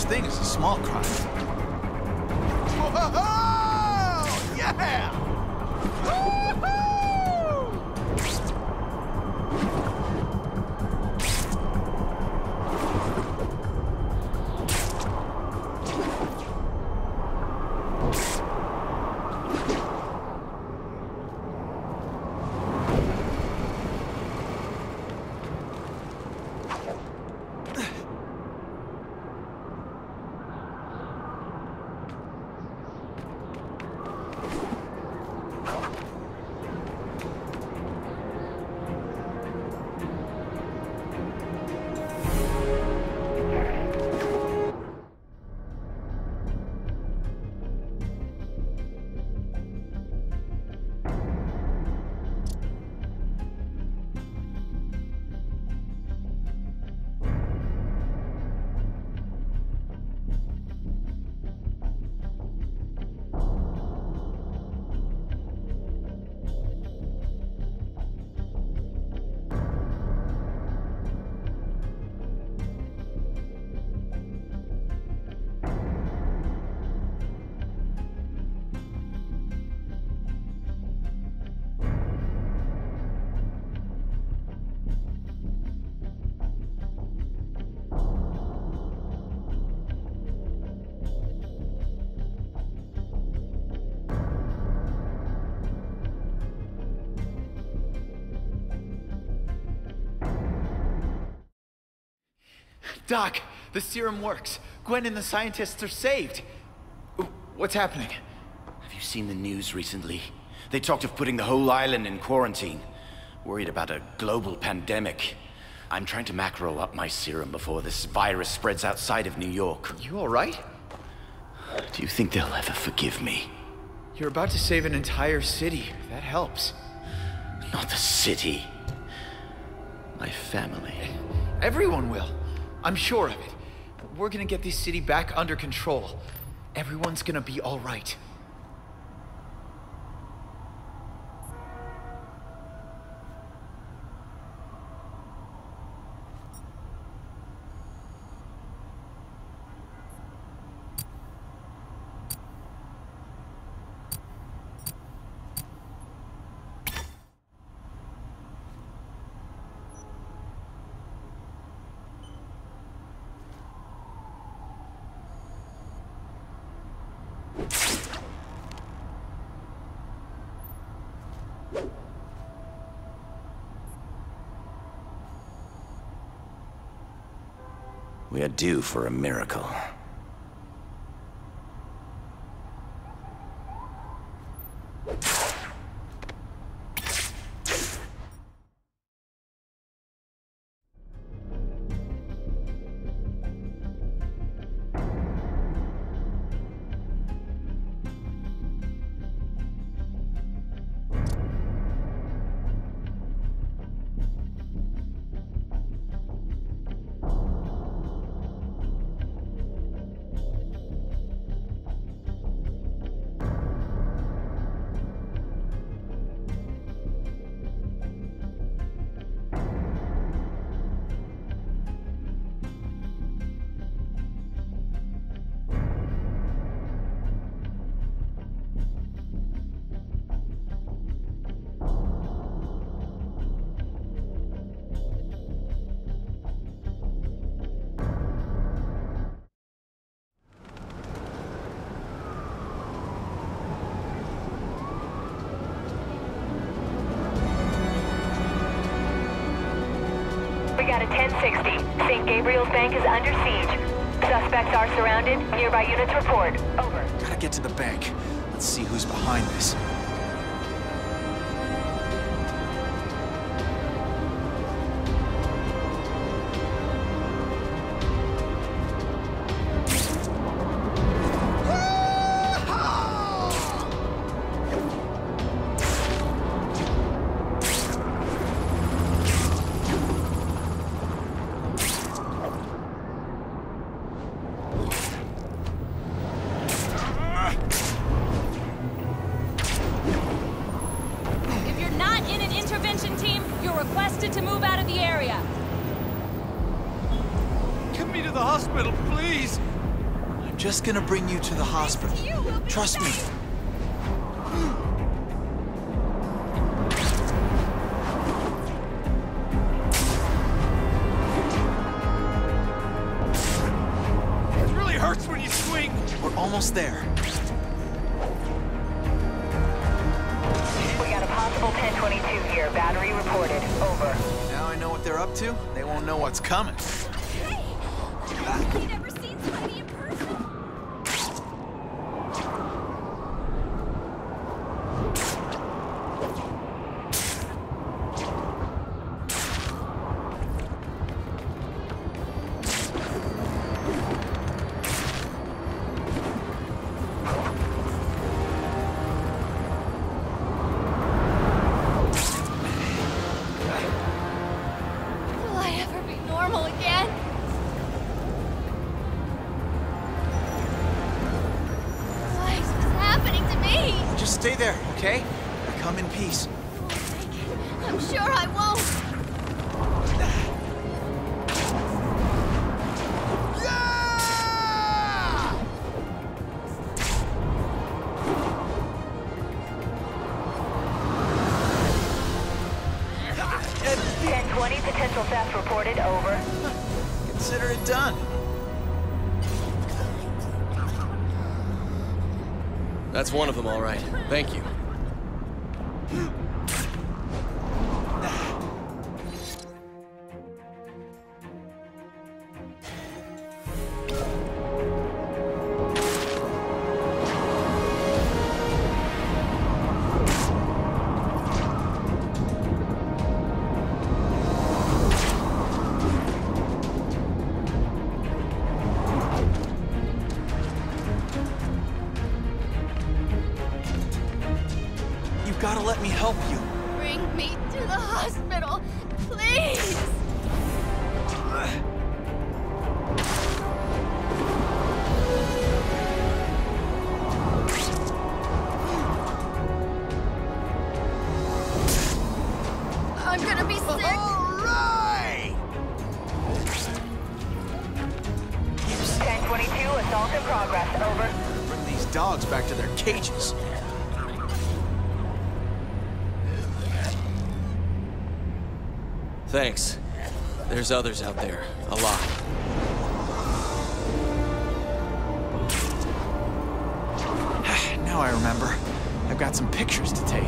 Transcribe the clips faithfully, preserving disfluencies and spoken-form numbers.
thing as a small crime. Whoa! Yeah! Woo-hoo! Doc, the serum works. Gwen and the scientists are saved. What's happening? Have you seen the news recently? They talked of putting the whole island in quarantine. Worried about a global pandemic. I'm trying to macro up my serum before this virus spreads outside of New York. You all right? Do you think they'll ever forgive me? You're about to save an entire city. That helps. Not the city. My family. Everyone will. I'm sure of it. We're gonna get this city back under control. Everyone's gonna be all right. We are due for a miracle. We got a ten sixty. Saint Gabriel's Bank is under siege. Suspects are surrounded. Nearby units report. Over. Gotta get to the bank. Let's see who's behind this. To move out of the area. Get me to the hospital, please! I'm just gonna bring you to the hospital. Trust me. It really hurts when you swing. We're almost there. We got a possible ten twenty-two here. Battery reported. Over. Now I know what they're up to. They won't know what's coming. Hey! I've never seen Spidey in person. Will I ever be normal again? What is happening to me? Just stay there, okay? I come in peace. I'm sure I won't. ten twenty, potential theft reported. Over. Consider it done. That's one of them, all right. Thank you. You've got to let me help you. Bring me to the hospital, please. I'm gonna be sick. All right! ten twenty-two, assault in progress. Over. Bring these dogs back to their cages. Thanks. There's others out there. A lot. Now I remember. I've got some pictures to take.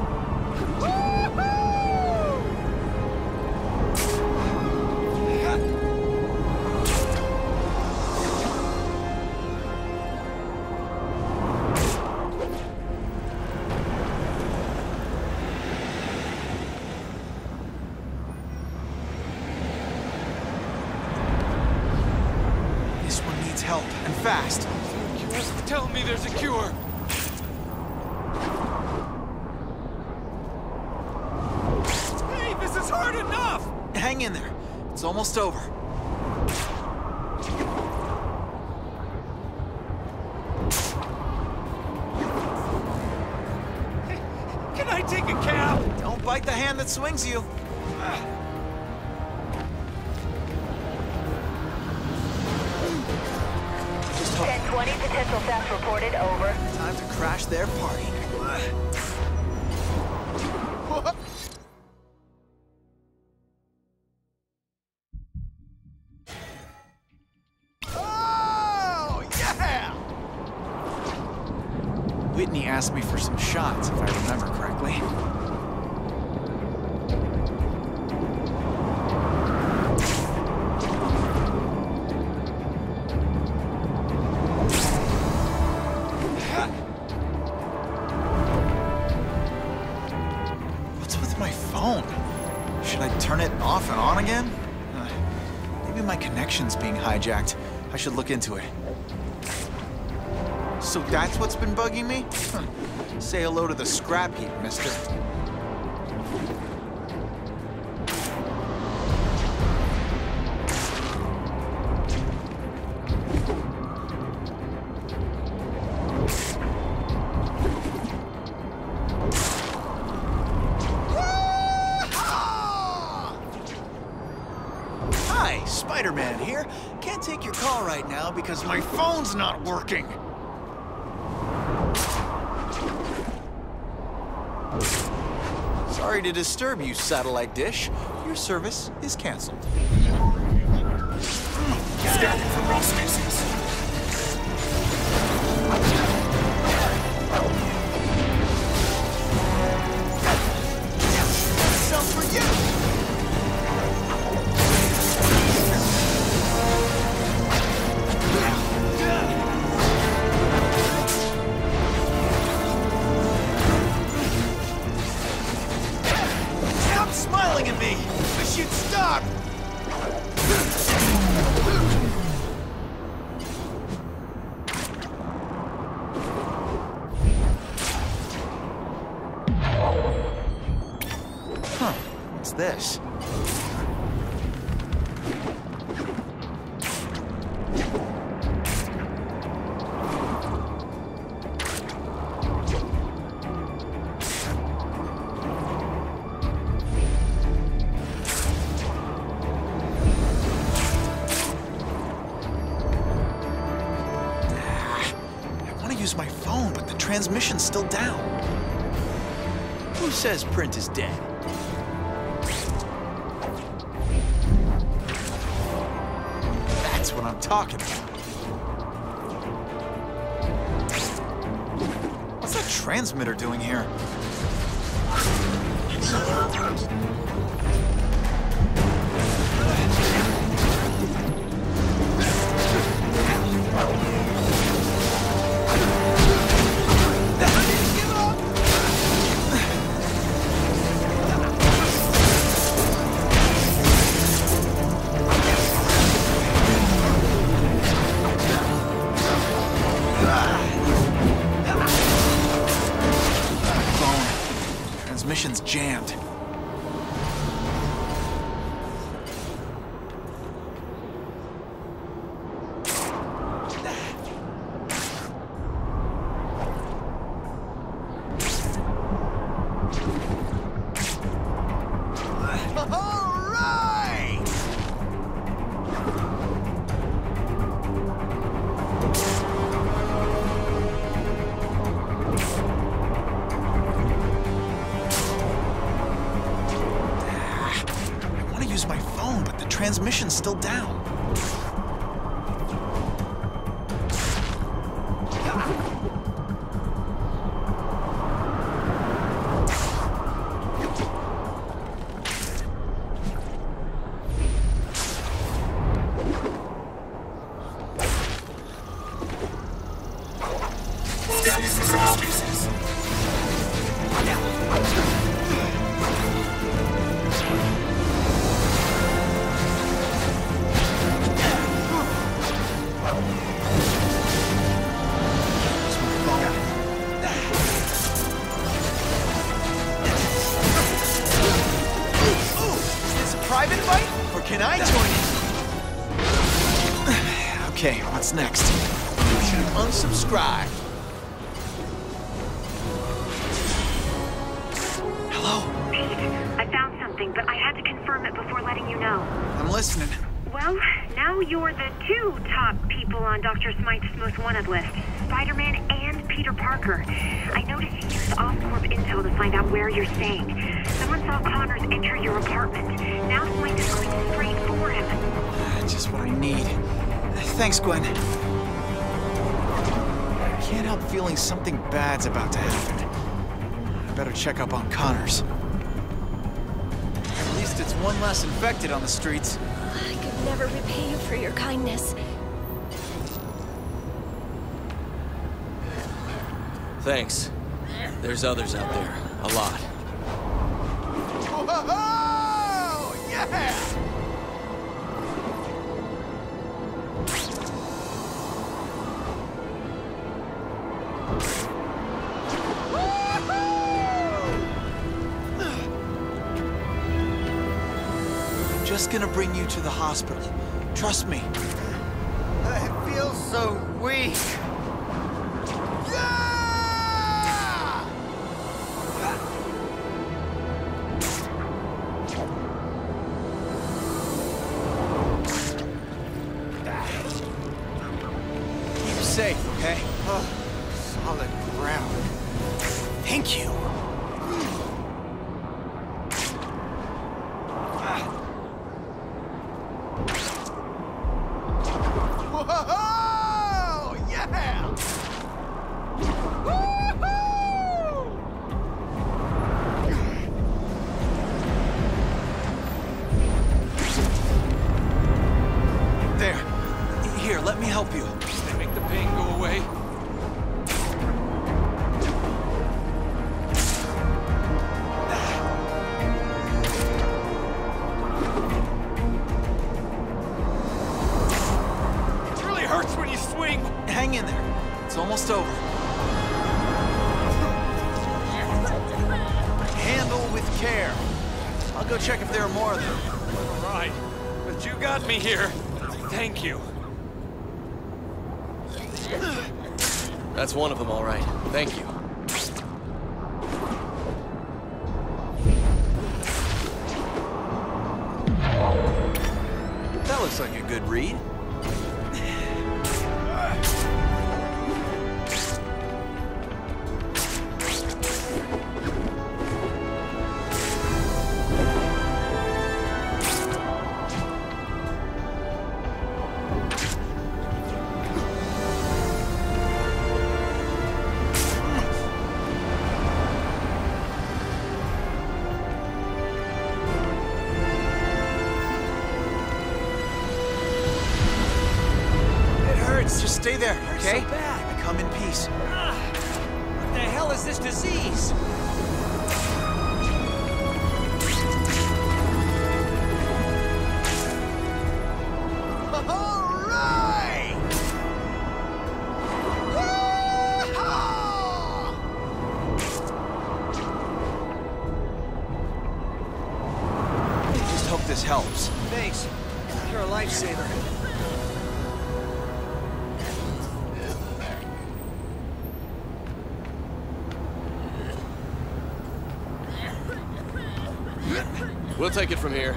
This one needs help, and fast. Tell me there's a cure. Hey, this is hard enough! Hang in there. It's almost over. Can I take a cab? Don't bite the hand that swings you. Just hope. ten twenty, potential theft reported. Over. Time to crash their party. Oh, yeah! Whitney asked me for some shots, if I remember correctly. What's with my phone? Should I turn it off and on again? Uh, maybe my connection's being hijacked. I should look into it. So that's what's been bugging me? Huh. Say hello to the scrap heap, mister. Hi, Spider-Man here. Can't can't take your call right now because my phone's not working. Sorry to disturb you, satellite dish. Your service is canceled. Scanning for raw species. Some for you! Stop smiling at me! Wish you'd stop! Huh, what's this? My phone, but the transmission's still down. Who says print is dead? That's what I'm talking about. What's that transmitter doing here? Transmission's jammed. Transmission's still down. Private fight? Or can I join it? Okay, what's next? You should unsubscribe. Hello? Pete, I found something, but I had to confirm it before letting you know. I'm listening. Well, now you're the two top people on Doctor Smythe's most wanted list. Spider-Man and Peter Parker. I noticed you used Oscorp intel to find out where you're staying. Someone saw Connors enter your apartment. Now Smythe is going straight for him. Just what I need. Thanks, Gwen. I can't help feeling something bad's about to happen. I better check up on Connors. At least it's one less infected on the streets. I could never repay you for your kindness. Thanks. There's others out there. A lot. Whoa! Yeah! I'm just gonna bring you to the hospital. Trust me. I feel so weak. solid ground. Thank you. Whoa! Yeah! Woo-hoo! There. Here, let me help you. They make the pain go away. It really hurts when you swing. Hang in there. It's almost over. Handle with care. I'll go check if there are more of them. All right, but you got me here. Thank you. That's one of them, all right. Thank you. That looks like a good read. Just stay there, okay? So bad. I come in peace. What the hell is this disease? All right! Just hope this helps. Thanks. You're a lifesaver. We'll take it from here.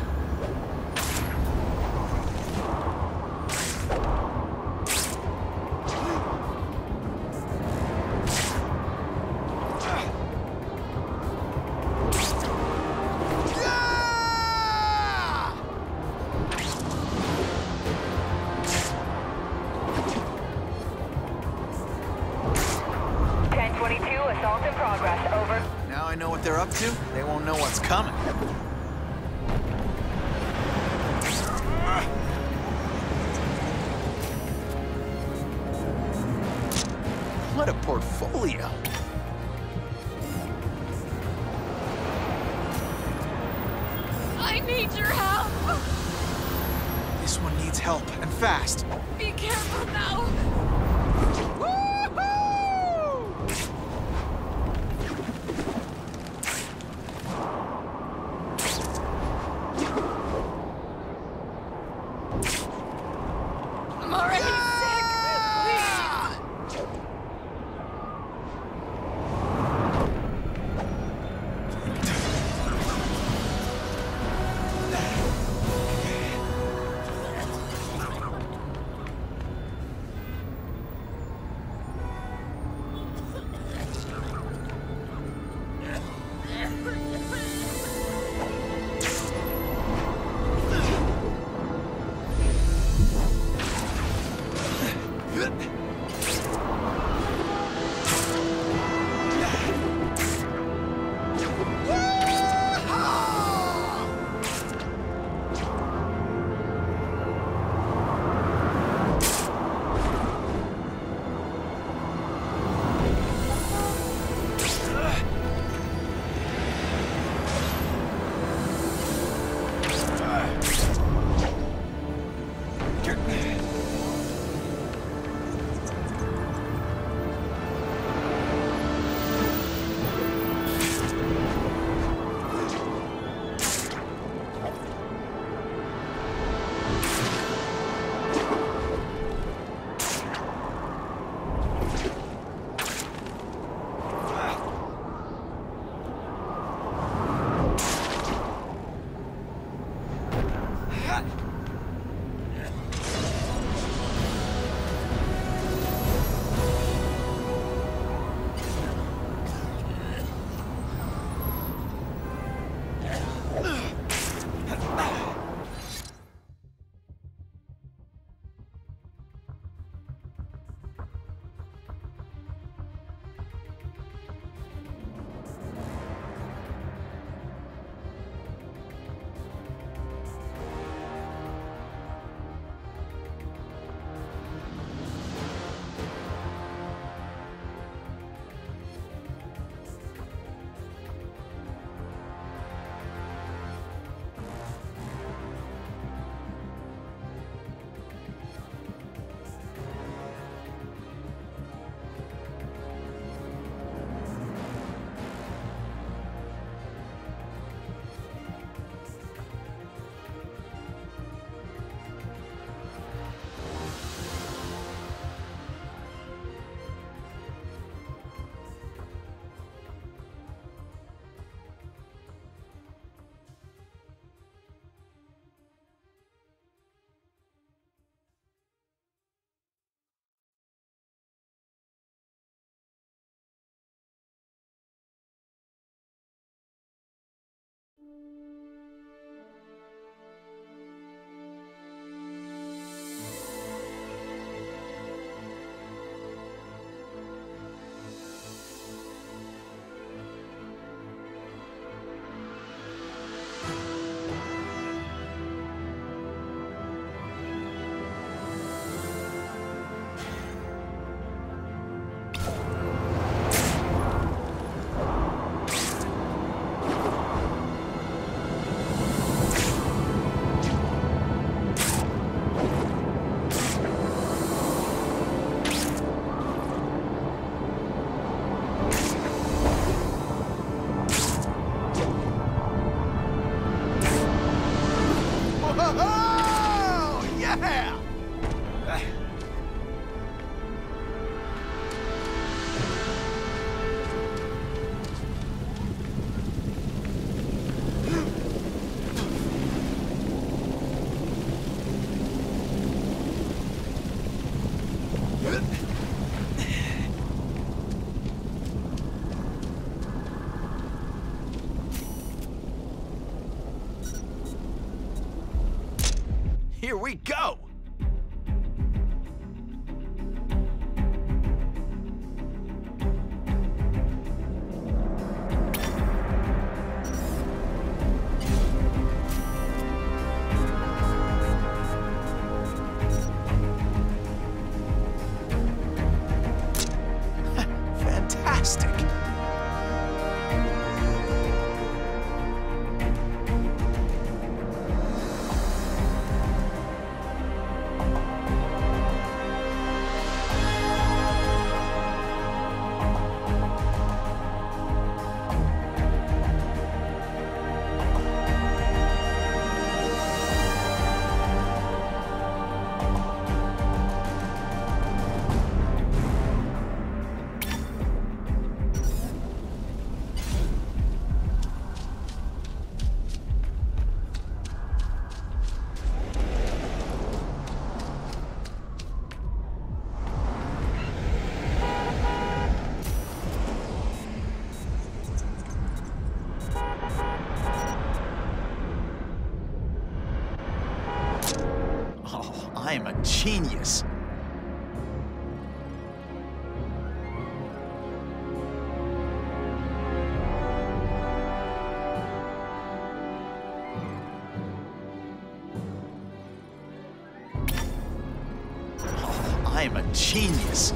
ten twenty-two, assault in progress. Over. Now I know what they're up to. They won't know what's coming. What a portfolio. I need your help. This one needs help, and fast. Be careful now. I'm already sick. Please. here we go! Fantastic! Oh, I am a genius. Oh, I am a genius.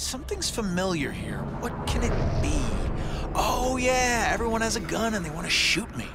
Something's familiar here. What can it be? Oh yeah, everyone has a gun and they want to shoot me.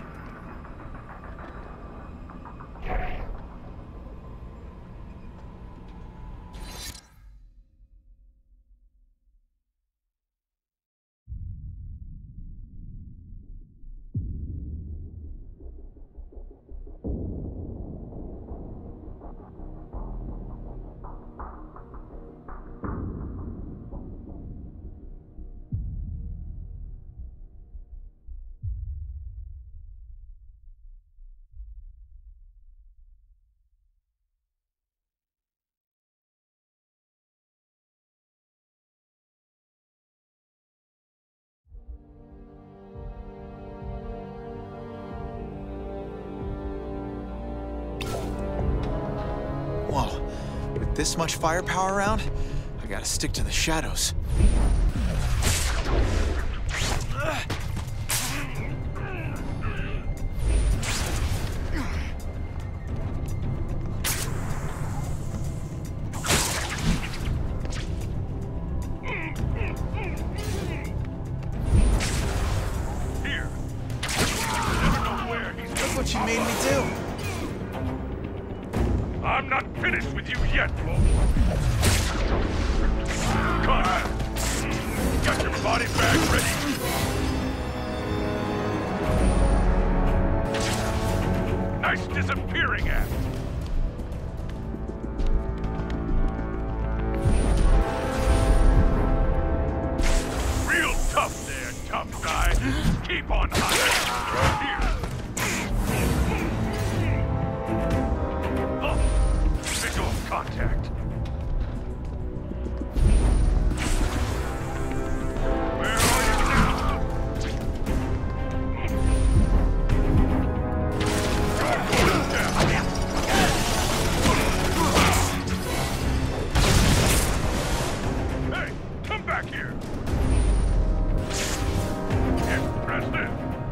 Whoa, with this much firepower around, I gotta stick to the shadows. Here. Look what you made me do. I'm not finished with you yet, Flo. Conrad, got your body bag ready? Nice disappearing act. Real tough there, tough guy. Keep on hunting. Here. Visual contact. Where are you now? Hey, come back here. Can't press this.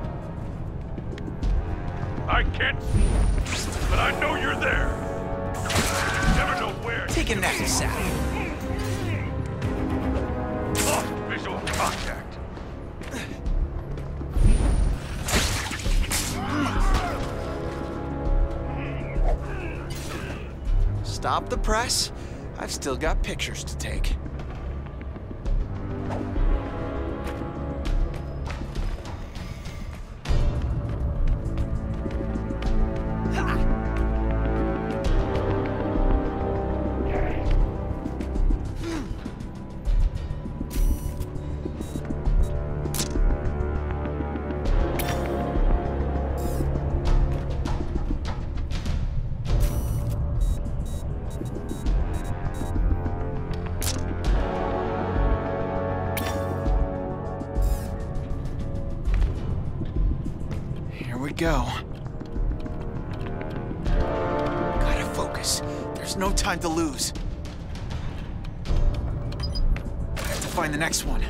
I can't, but I know you're there. Never know where. Take a next sap. Lost visual contact. Stop the press. I've still got pictures to take. Here we go. Gotta focus. There's no time to lose. I have to find the next one.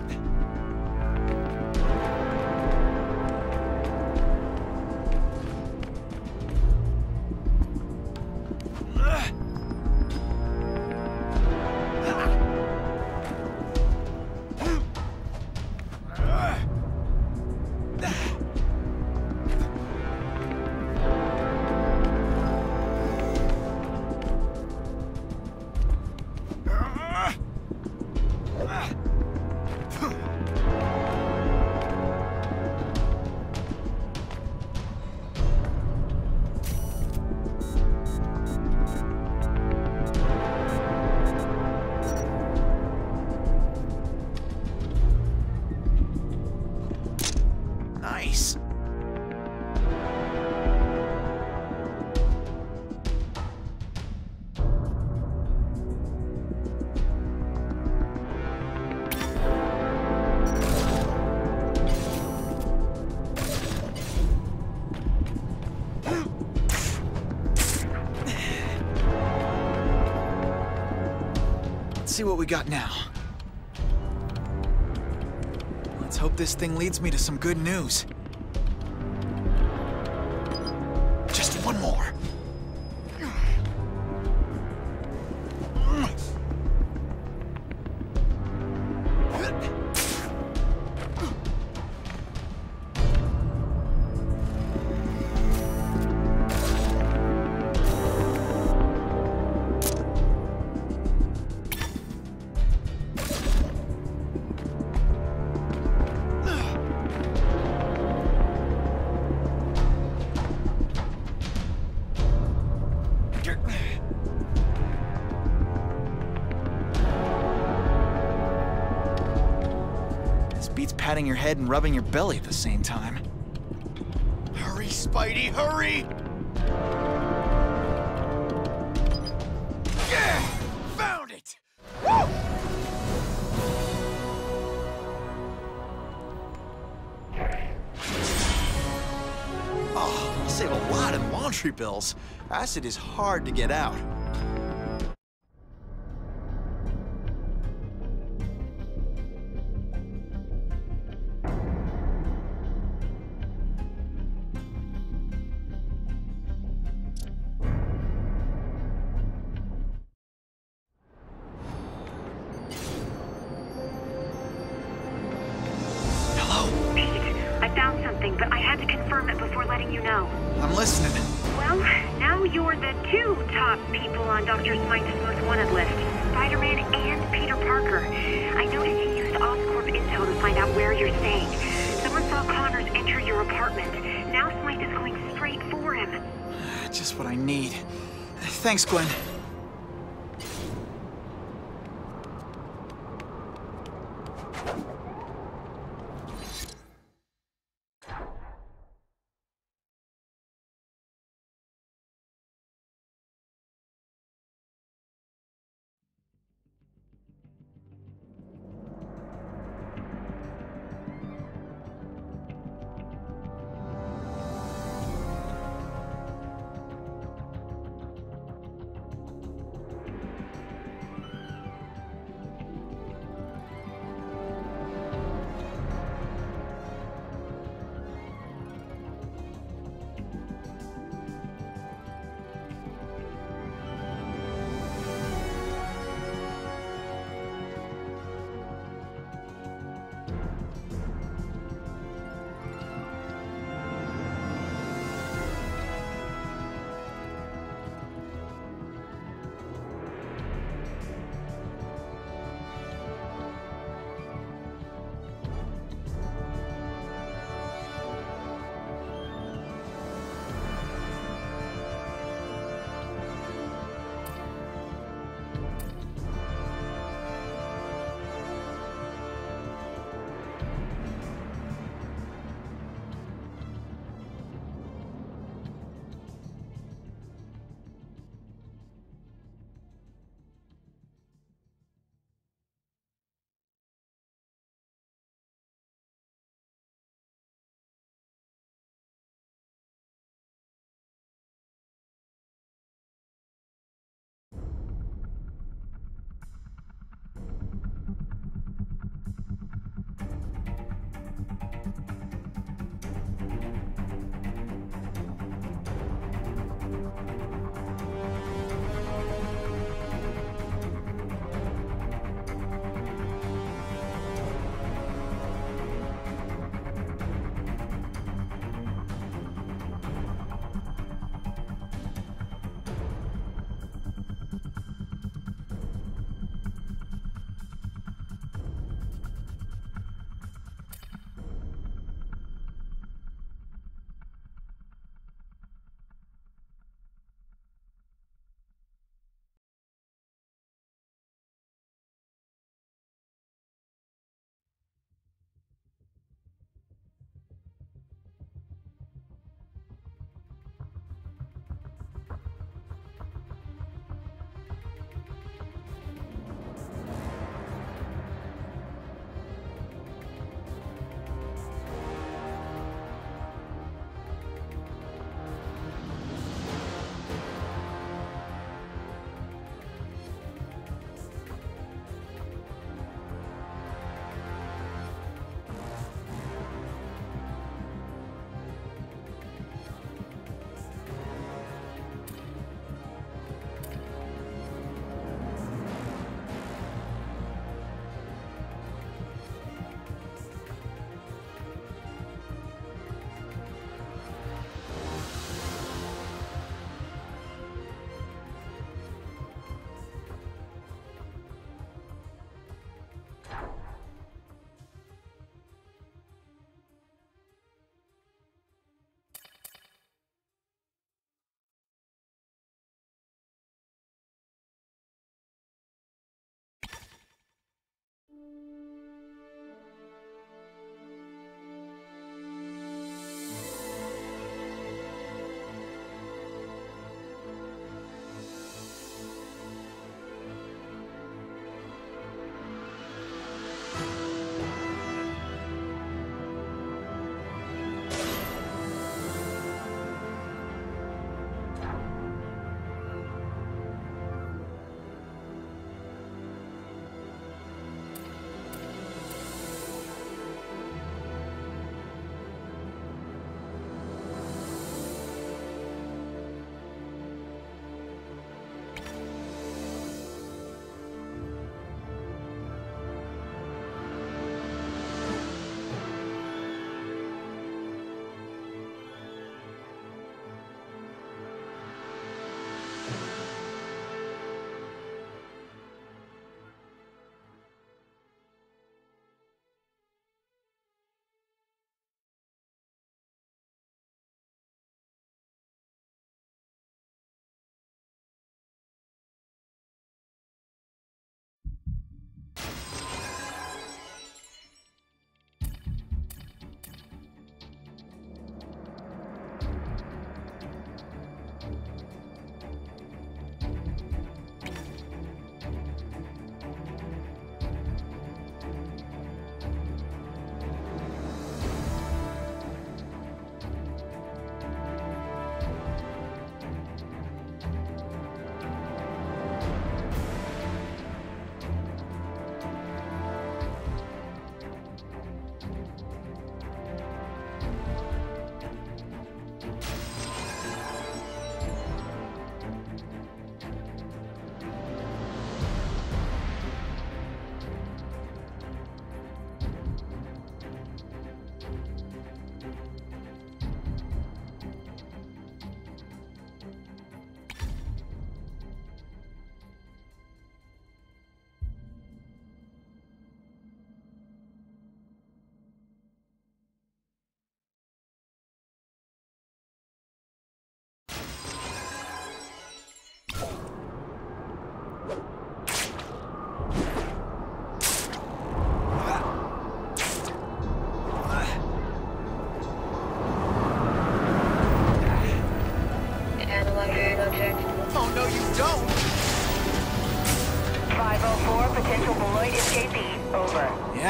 Nice. Let's see what we got now. Let's hope this thing leads me to some good news. Just one more. beats patting your head and rubbing your belly at the same time. Hurry, Spidey, hurry! Yeah! Found it! Woo! Oh, I'll save a lot in laundry bills. Acid is hard to get out. But I had to confirm it before letting you know. I'm listening. Well, now you're the two top people on Doctor Smite's most wanted list. Spider-Man and Peter Parker. I noticed you used Oscorp intel to find out where you're staying. Someone saw Connors enter your apartment. Now Smite is going straight for him. Just what I need. Thanks, Gwen.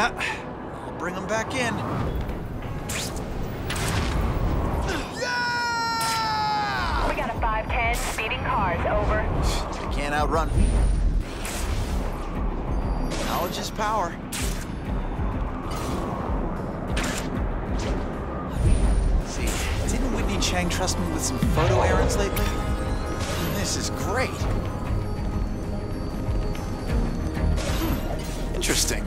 Yeah, I'll bring them back in. We got a five ten speeding cars, over. They can't outrun. Knowledge is power. See, didn't Whitney Chang trust me with some photo errands lately? This is great. Interesting.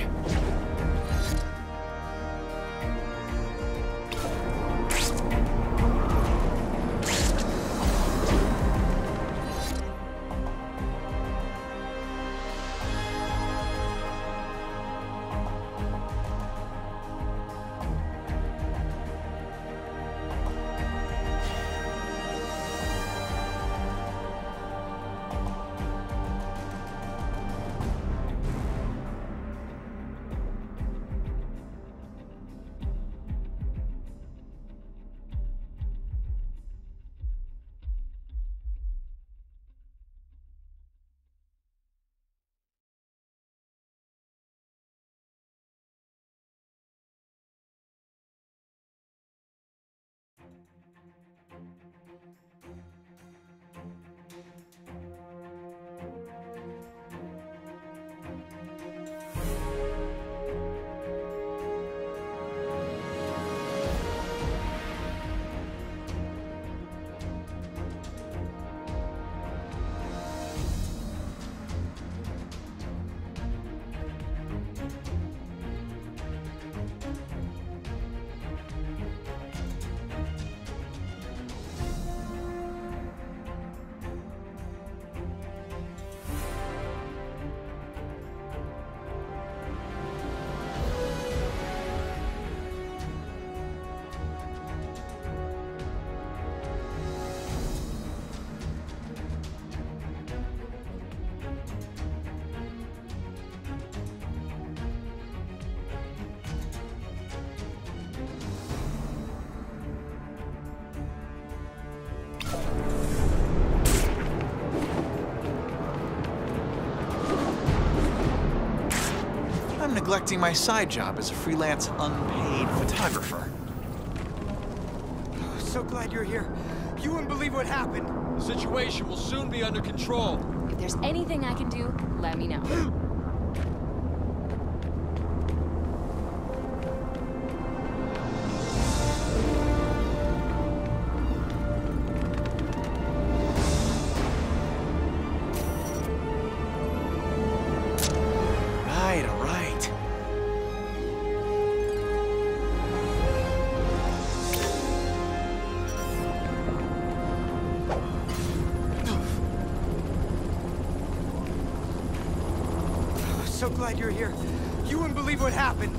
I'm neglecting my side job as a freelance, unpaid photographer. So glad you're here. You wouldn't believe what happened. The situation will soon be under control. If there's anything I can do, let me know. Right, all right. So glad you're here. You wouldn't believe what happened.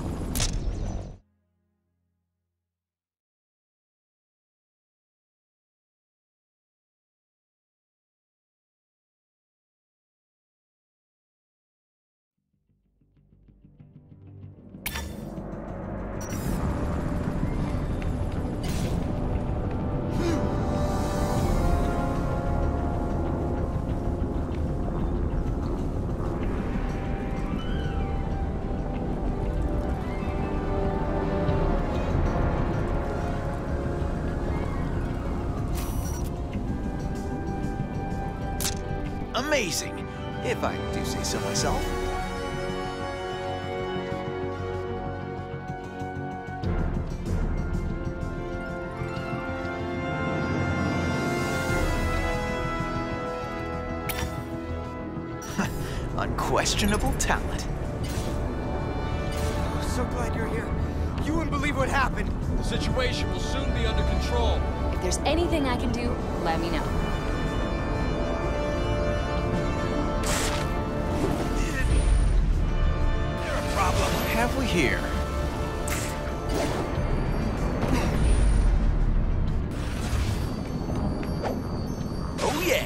Amazing, if I do say so myself. Unquestionable talent. So glad you're here. You wouldn't believe what happened. The situation will soon be under control. If there's anything I can do, let me know. What have we here? Oh yeah!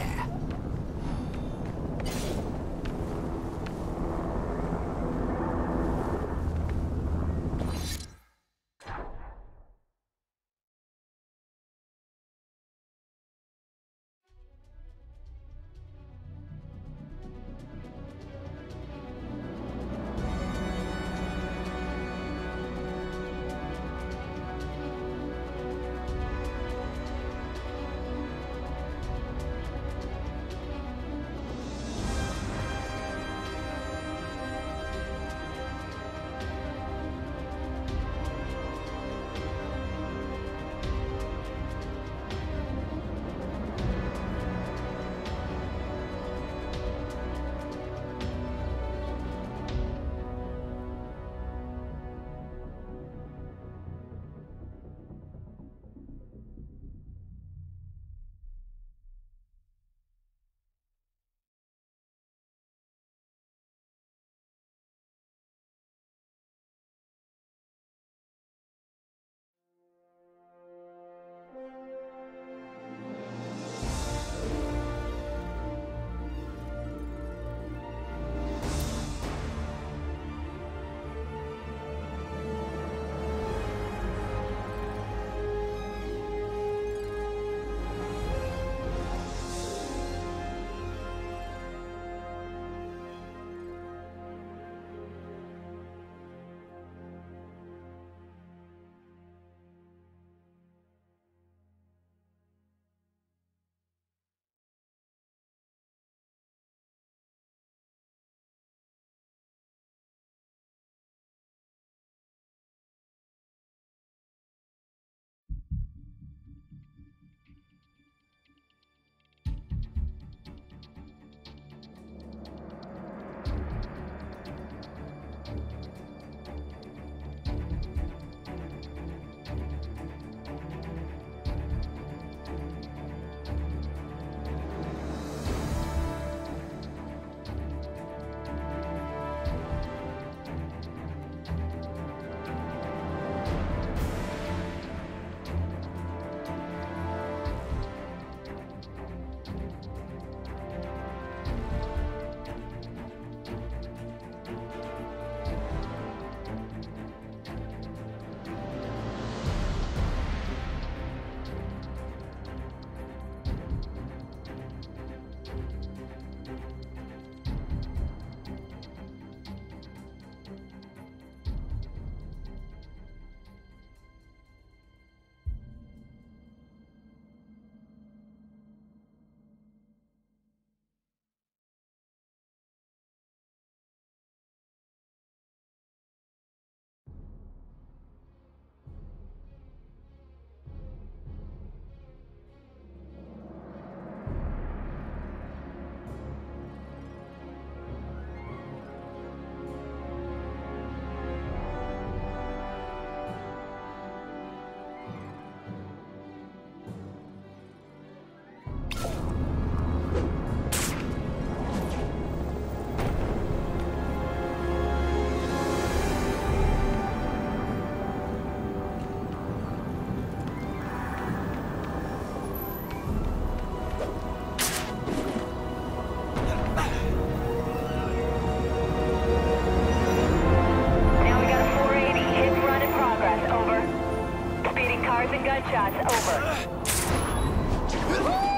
Gunshots, over.